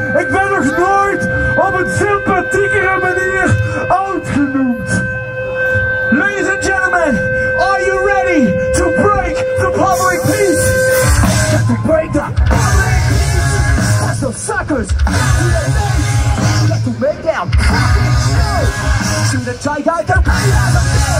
Ik ben nog nooit op een sympathiekere manier oud genoemd. Ladies and gentlemen, are you ready to break the public peace? To break the public peace. That's those suckers. Let to make down. Shoot a take out the pain out of me.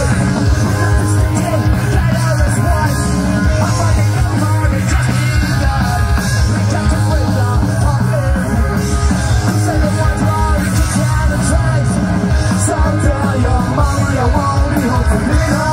Get out of this one. I'm fucking over and just done. We got to break the public. Say the one's wrong, you can tell the truth. So tell your mommy I won't be home for dinner.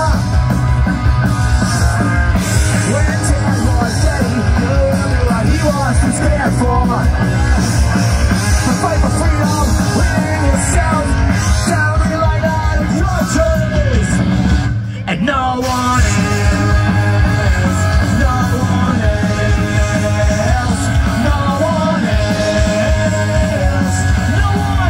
When Dad was daddy, you knew what he was too scared for. To fight for freedom within yourself. Tell me like that it's your choice. And no one else. No one else. No one else. No one.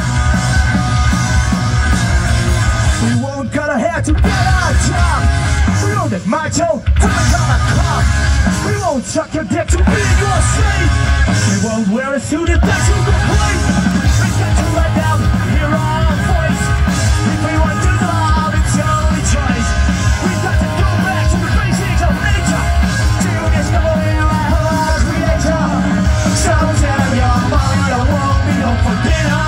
We won't gotta have to get our job. We won't get macho to become a cop. We won't suck your dick to be in your sleep. We won't wear a suit if that's who complains. We got to let down, hear our voice. If we want to love, it's your only choice. We've got to go back to the basics of nature. To discover our creator. So tell your mama I won't be home for dinner.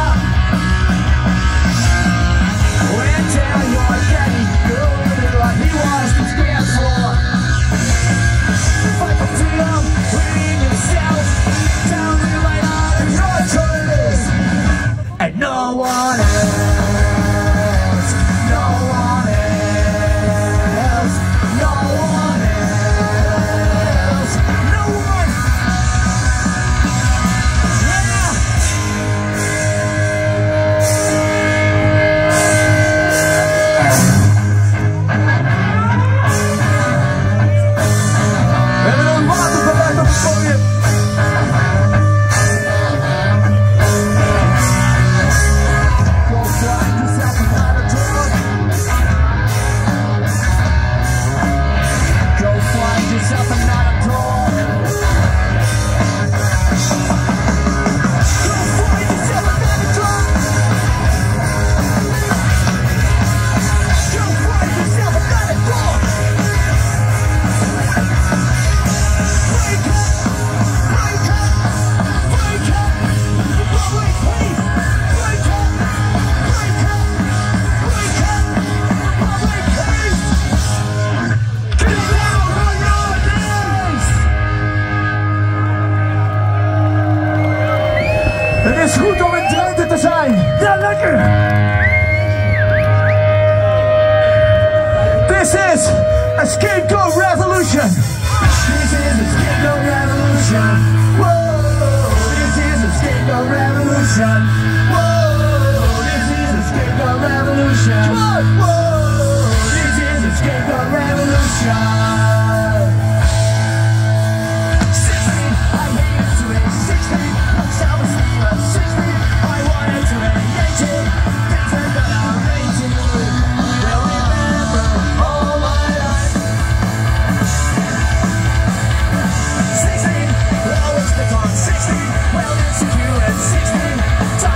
When tell your daddy you knew what he was too scared for. Fight for freedom within yourself. Tell me right now it's your choice. And no one else. No one else. No one else. No one. We hebben een watergeluid op het podium. Go find yourself another door. Go find yourself another door. Go find yourself another door. Go find yourself another door. Break up, break up, break up, the public peace. Break up, break up, break up, the public peace. Get down on your knees. Het is goed om in Drenthe te zijn. Ja, lekker. This is a scapegoat revolution. This is a scapegoat revolution. Whoa, this is a scapegoat revolution. Whoa, this is a scapegoat revolution. Whoa, this is a scapegoat revolution. 16, I hated to it. 16, I'm self-esteem of 16. I wanted to be 18. Different but I'm 18. Will remember all my life. 16, always the fun. 16, well insecure at 16.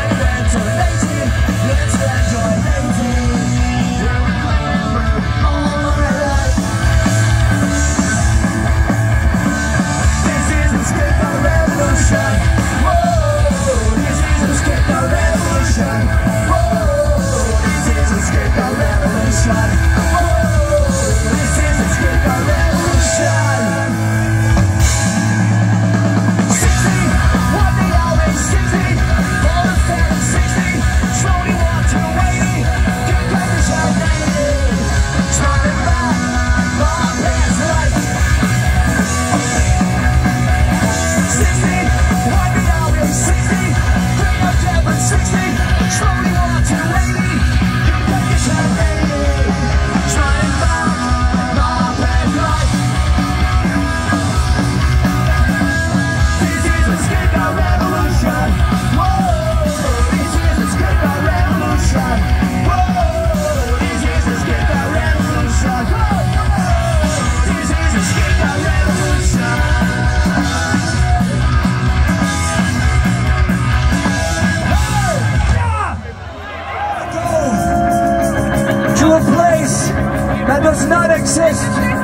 not exist.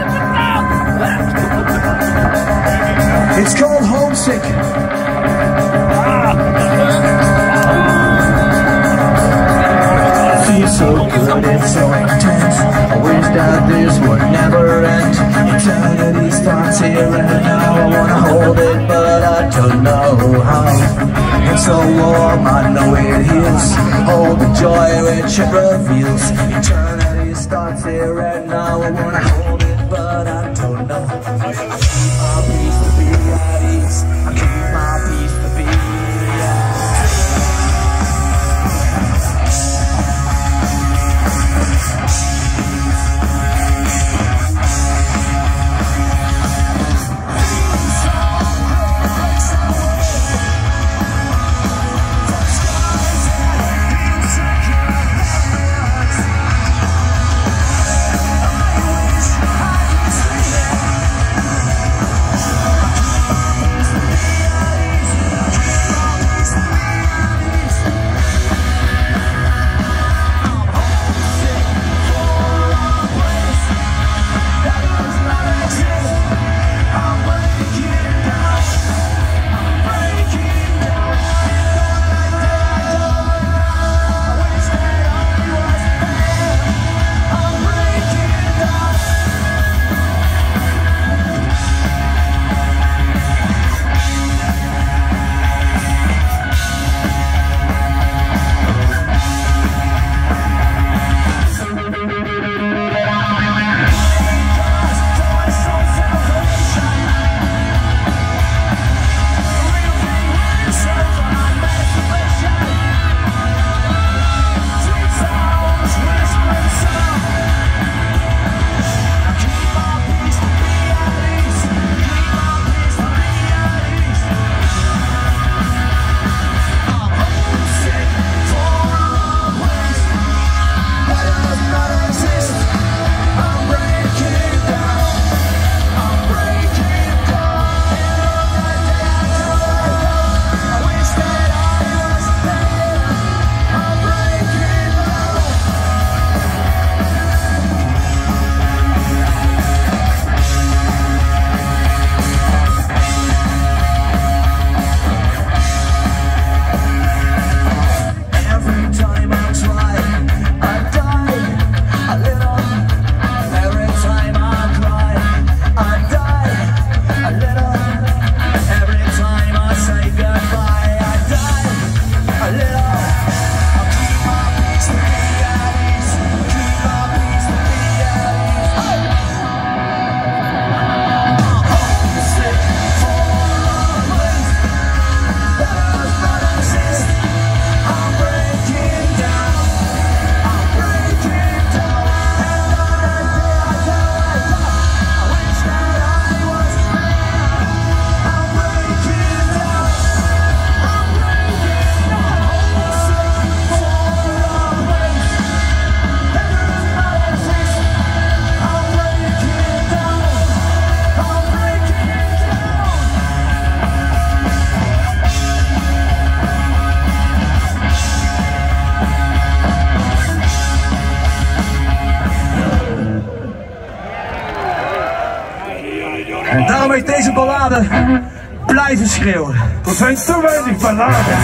It's called homesick. I feel so good, it's so intense. I wish that this would never end. Eternity starts here and now. I wanna hold it, but I don't know how. It's so warm, I know it heals. Hold the joy which it reveals. Eternity starts here and now. I wanna hold it, but I don't know. I keep my peace to be at ease. I keep my peace to be at ease. En daarom heeft deze ballade blijven schreeuwen. Er zijn te weinig balladen.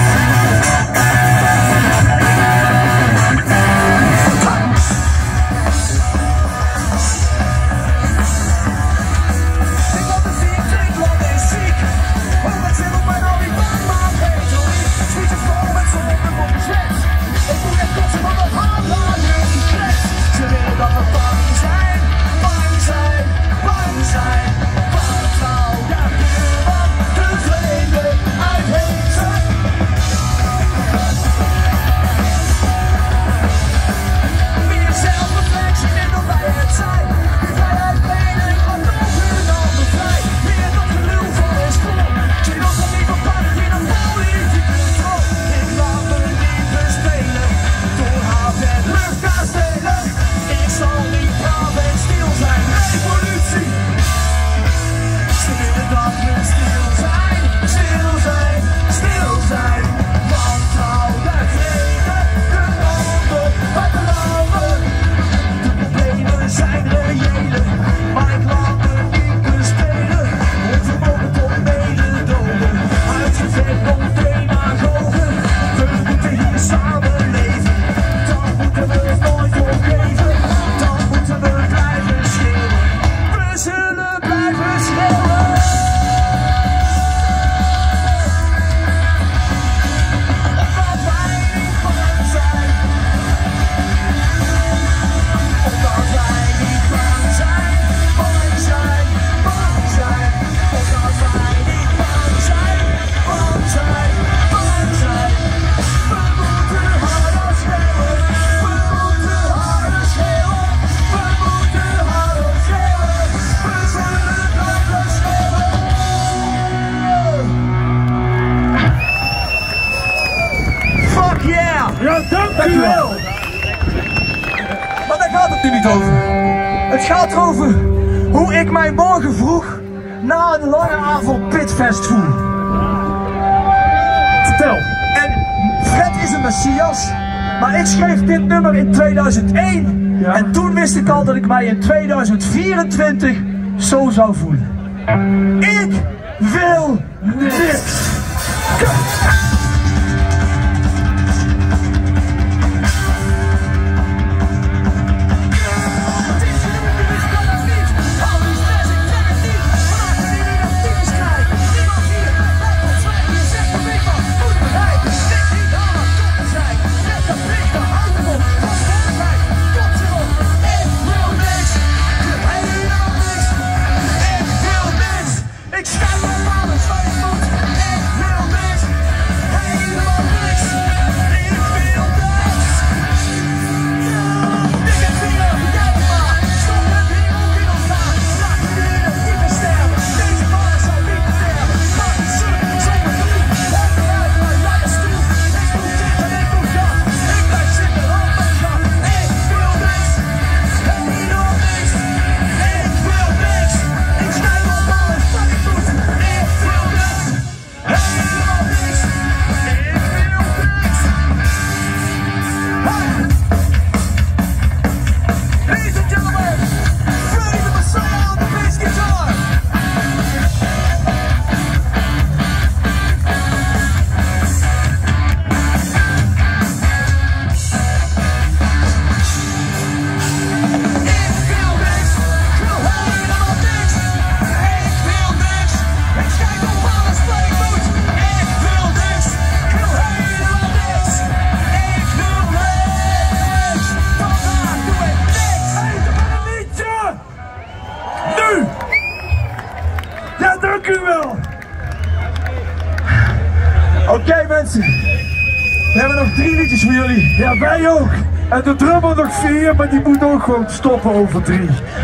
niet over. Het gaat erover hoe ik mij morgen vroeg na een lange avond pitfest voel. Vertel. En Fred is een messias, maar ik schreef dit nummer in 2001. Ja. En toen wist ik al dat ik mij in 2024 zo zou voelen. Ik wil niks. Oké mensen, we hebben nog 3 liedjes voor jullie. Ja, wij ook. En de drummer nog 4, maar die moet ook gewoon stoppen over 3.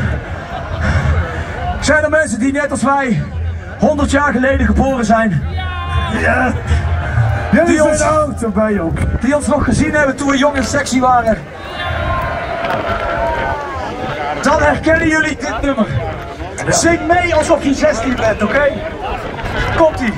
Zijn er mensen die net als wij 100 jaar geleden geboren zijn? Ja. Jullie zijn oud en wij ook. Die ons nog gezien hebben toen we jong en sexy waren. Dan herkennen jullie dit nummer. Zing mee alsof je 16 bent, oké? Komt-ie.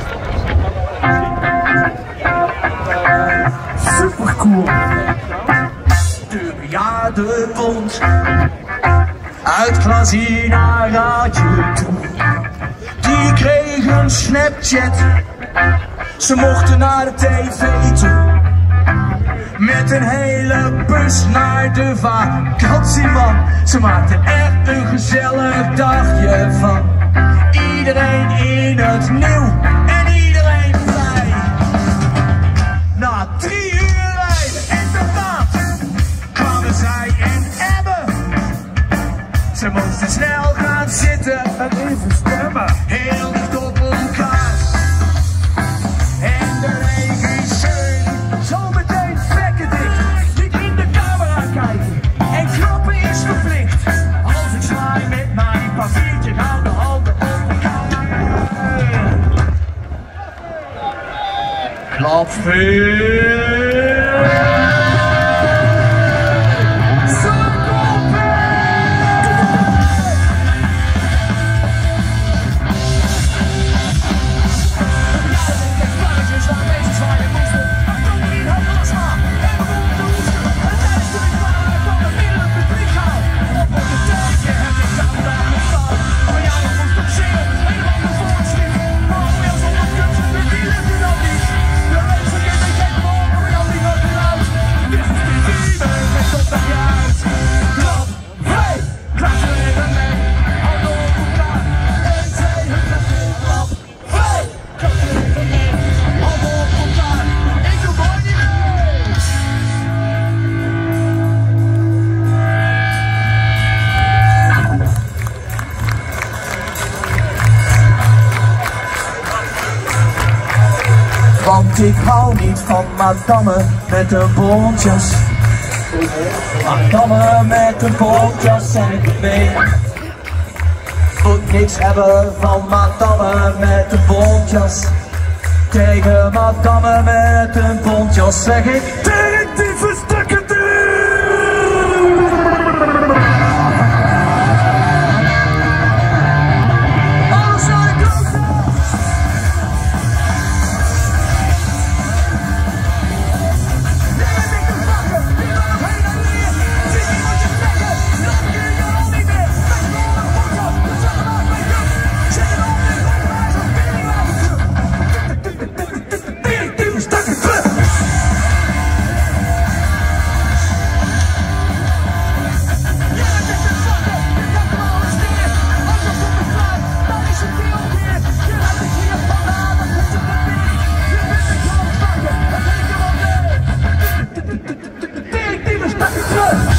Super cool. De bejaardenbond uit Glazina raadje toe. Die kregen Snapchat. Ze mochten naar de tv toe. Met een hele bus naar de vakantie, man. Ze maakten echt een gezellig dagje van. Iedereen in het nieuw en iedereen blij. Na 3 uur rijden in de maand kwamen zij in Emmen. Ze moesten snel gaan zitten En even stemmen. heel dicht op elkaar. En de regisseur zometeen vekken dicht. Niet in de camera kijken en klappen is verplicht. Als ik zwaai met mijn papiertje, gaan de handen op elkaar. Klap veel. Want ik hou niet van madame met een bontjas. Madame met een bontjas en ik mee. Moet niks hebben van madame met een bontjas. Tegen madame met een bontjas zeg ik: Tegen die verstukken deur! Pak het terug!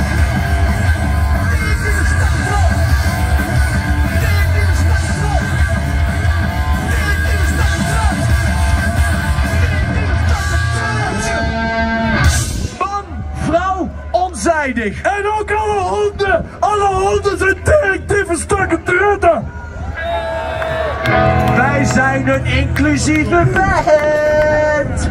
Man, vrouw, onzijdig. En ook alle honden zijn directieve stukken treden. Wij zijn een inclusieve band.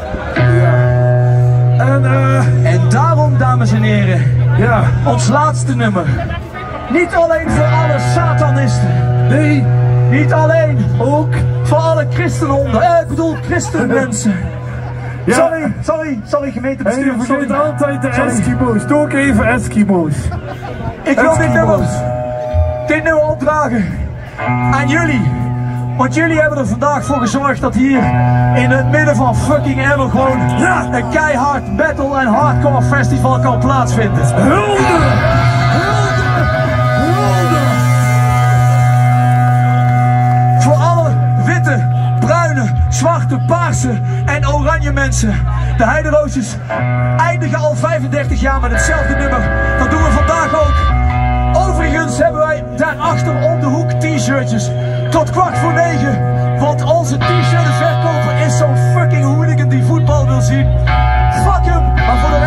En daarom, dames en heren, Ja, ons laatste nummer. Niet alleen voor alle satanisten. nee, Niet alleen, ook voor alle christenhonden. Ik bedoel christenmensen. ja. Sorry En gemeentebestuur. je vergeet altijd de Eskimo's. Doe ook even Eskimo's. Ik wil Eskimo's. dit nummer opdragen aan jullie. Want jullie hebben er vandaag voor gezorgd dat hier in het midden van fucking Emmer gewoon een keihard battle en hardcore festival kan plaatsvinden. Hulde! Voor alle witte, bruine, zwarte, paarse en oranje mensen. De Heideroosjes eindigen al 35 jaar met hetzelfde nummer. Dat doen we vandaag ook. Overigens hebben wij daarachter om de hoek t-shirtjes. Tot 8:45. Want onze t-shirtverkoper is zo'n fucking hooligan die voetbal wil zien. Fuck hem, maar voor de